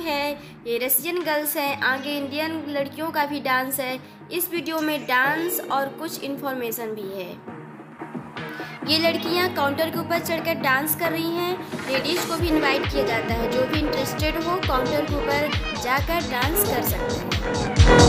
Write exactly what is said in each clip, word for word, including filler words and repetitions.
है, ये Russian girls है, आगे इंडियन लड़कियों का भी डांस है। इस वीडियो में डांस और कुछ इन्फॉर्मेशन भी है। ये लड़कियां काउंटर के ऊपर चढ़कर डांस कर रही हैं। लेडीज को भी इनवाइट किया जाता है, जो भी इंटरेस्टेड हो काउंटर के ऊपर जाकर डांस कर सकते हैं।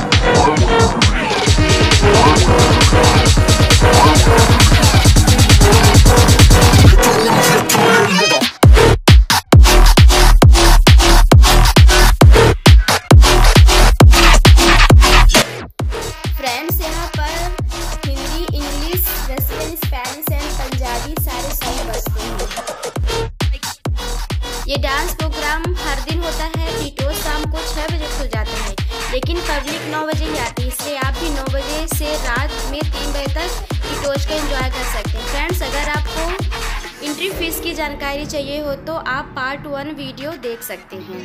फ्रेंड्स, यहाँ पर Hindi, English, Russian, Spanish and Punjabi सारे सॉन्ग बजते हैं। ये डांस प्रोग्राम हर दिन होता है। टीटोज शाम को छः बजे खुल जाता है, लेकिन पब्लिक नौ बजे ही आती है, इसलिए आप भी नौ बजे से रात में तीन बजे तक टीटोज का एंजॉय कर सकते हैं। फ्रेंड्स, अगर आपको एंट्री फीस की जानकारी चाहिए हो तो आप पार्ट वन वीडियो देख सकते हैं।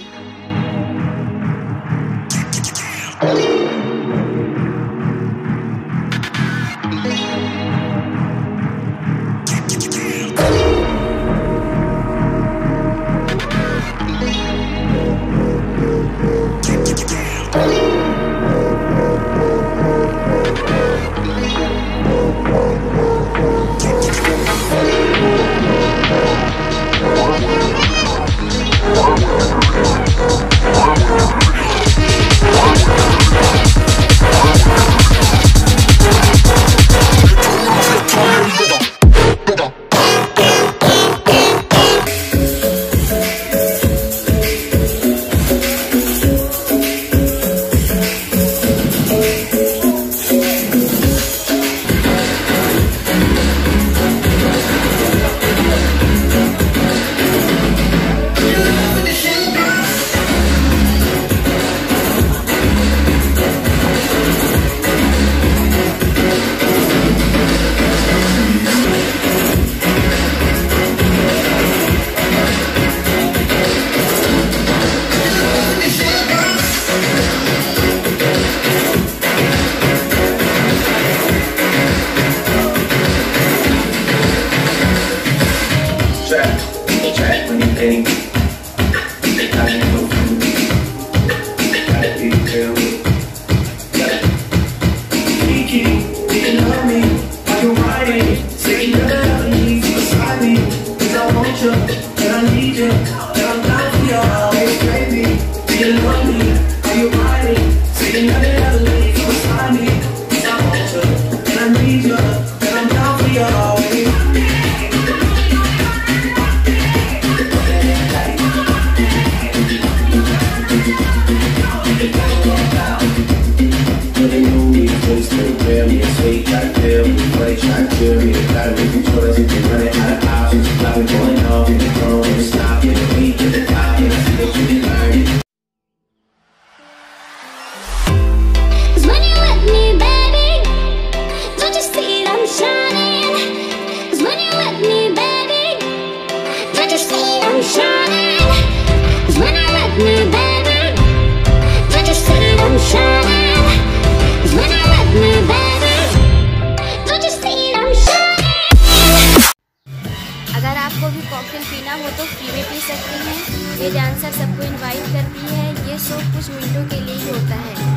अगर आपको भी कॉकटेल पीना हो तो फ्री में पी सकते हैं। ये डांसर सबको इनवाइट करती है। ये शो कुछ मिनटों के लिए ही होता है।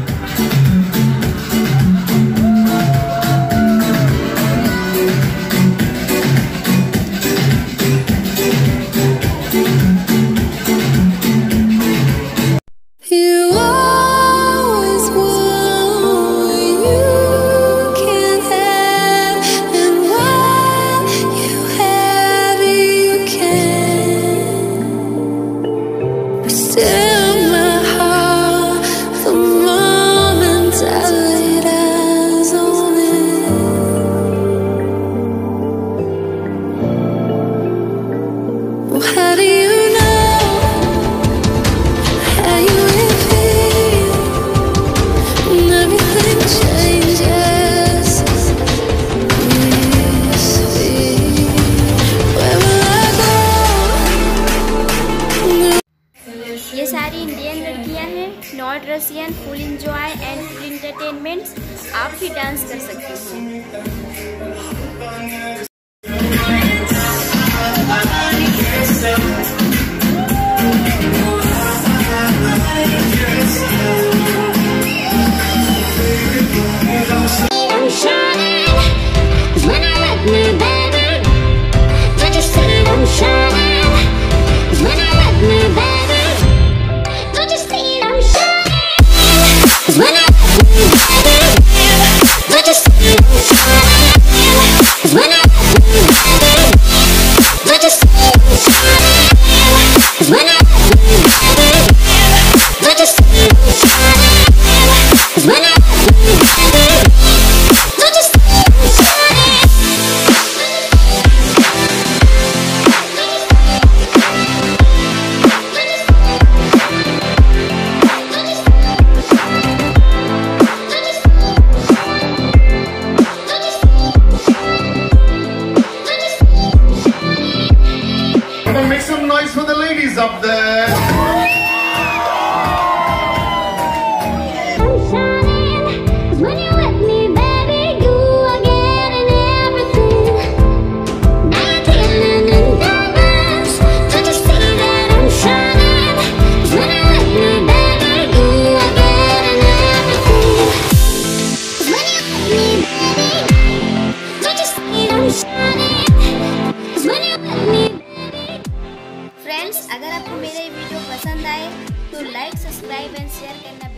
Not Russian, full enjoy and full entertainment. आप भी डांस कर सकते हैं। फ्रेंड्स, अगर आपको मेरा ये वीडियो पसंद आए तो लाइक, सब्सक्राइब एंड शेयर करना